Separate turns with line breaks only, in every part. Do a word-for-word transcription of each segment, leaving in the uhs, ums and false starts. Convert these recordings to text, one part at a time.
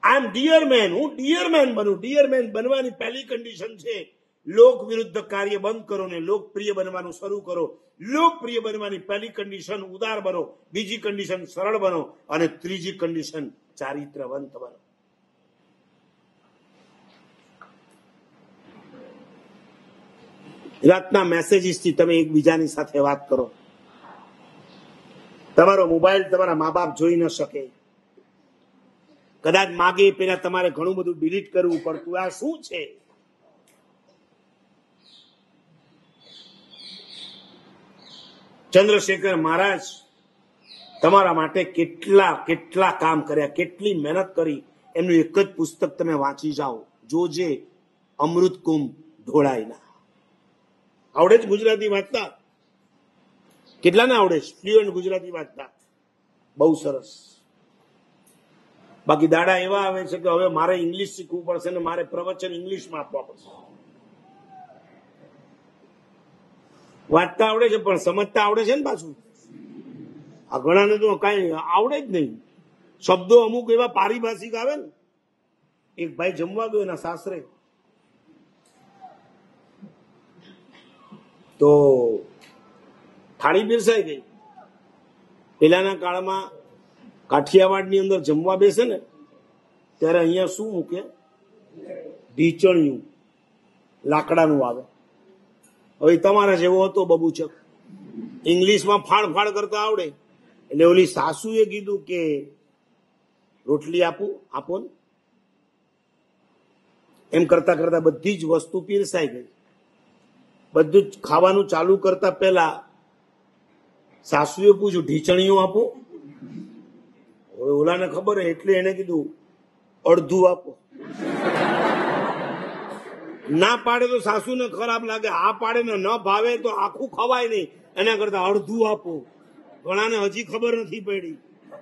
I am dear man, હું dear man બનું. Dear man બનવાની પહેલી કન્ડિશન છે લોક વિરુદ્ધ કાર્ય બંધ કરો ને લોકપ્રિય બનવાનું શરૂ કરો. લોકપ્રિય બનવાની પહેલી કન્ડિશન ઉદાર બનો, બીજી કન્ડિશન સરળ બનો અને ત્રીજી કન્ડિશન ચારિત્રવંત બનો. રાતના મેસેજીસથી તમે એકબીજાની સાથે વાત કરો. તમારો મોબાઈલ તમારા મા બાપ જોઈ ન શકે. કદાચ માગે પેલા તમારે ઘણું બધું ડિલીટ કરવું પડતું. આ શું છે? ચંદ્રશેખર મહારાજ તમારા માટે કેટલા કેટલા કામ કર્યા, કેટલી મહેનત કરી, એમનું એક જ પુસ્તક તમે વાંચી જાઓ, જોજે અમૃત કુંભ ઢોળાય ના. આવડે જ ગુજરાતી વાંચતા? કેટલાને આવડે છે ફ્લુઅન્ટ ગુજરાતી વાંચતા? બહુ સરસ. બાકી દાડા એવા આવે છે કે હવે મારે ઇંગ્લિશ શીખવું પડશે ને મારે પ્રવચન ઇંગ્લિશમાં આપવા પડશે. વાંચતા આવડે છે પણ સમજતા આવડે છે ને પાછું. આ ઘણાને તો કઈ આવડે જ નહીં. શબ્દો અમુક એવા પારિભાષિક આવે ને. એક ભાઈ જમવા ગયો એના સાસરે, તો થાળી પીરસાઈ ગઈ. પેલાના કાળમાં કાઠિયાવાડની અંદર જમવા બેસે ને ત્યારે અહીંયા શું મૂકે? ઢીચણિયું લાકડાનું આવે. હવે તમારા જેવો હતો બબુચક, ઇંગ્લિશમાં ફાળ ફાળ કરતા આવડે. એટલે ઓલી સાસુએ કીધું કે રોટલી આપું, આપો ને. એમ કરતા કરતા બધી જ વસ્તુ પીરસાઈ ગઈ. બધું જ ખાવાનું ચાલુ કરતા પહેલા સાસુએ પૂછ્યું, ઢીચણિયું આપો? હવે ઓલાને ખબર હે એટલે એને કીધું અડધું આપો. ના પાડે તો સાસુને ખરાબ લાગે, આ પાડે ને ન ભાવે તો આખું ખવાય નહીં. એના કરતા અડધું આપો. ઘણાને હજી ખબર નથી પડી.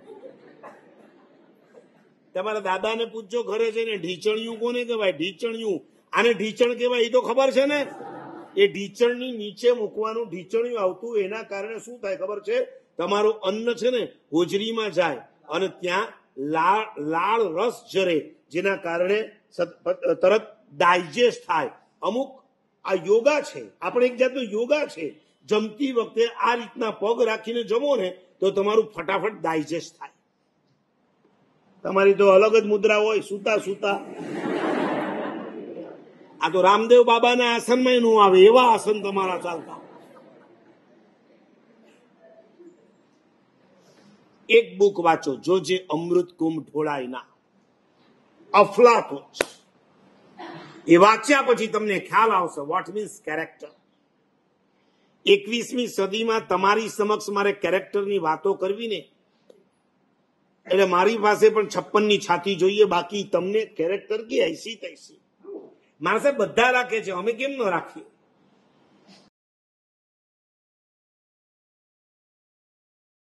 તમારા દાદાને પૂછજો ઘરે છે ને ઢીચણિયું કોને કહેવાય? ઢીચણિયું. આને ઢીચણ કહેવાય એ તો ખબર છે ને. એ ઢીચણની નીચે મૂકવાનું ઢીચણિયું આવતું. એના કારણે શું થાય ખબર છે? તમારું અન્ન છે ને હોજરીમાં જાય અને ત્યાં લાળ લાળ રસ જરે, જેના કારણે તરત ડાયજેસ્ટ થાય. અમુક આ યોગા છે, આપણે એક જાતનો યોગા છે. જમતી વખતે આ રીતના પગ રાખીને જમો ને તો તમારું ફટાફટ ડાયજેસ્ટ થાય. તમારી તો અલગ જ મુદ્રા હોય સુતા સુતા. આ તો રામદેવ બાબાના આસનમાં નું આવે એવા આસન તમારા ચાલતા. એક બુક વાંચો, જોજે અમૃત કુંભ ઢોળાય ના. અફલાતુન. એ વાંચ્યા પછી તમને ખ્યાલ આવશે વોટ મીન્સ કેરેક્ટર. એકવીસમી સદીમાં તમારી સમક્ષ મારે કેરેક્ટરની વાતો કરવી ને એટલે મારી પાસે પણ છપ્પન ની છાતી જોઈએ. બાકી તમને કેરેક્ટર કે એસી તૈસી માણસે બધા રાખે છે, અમે કેમ ન રાખીએ?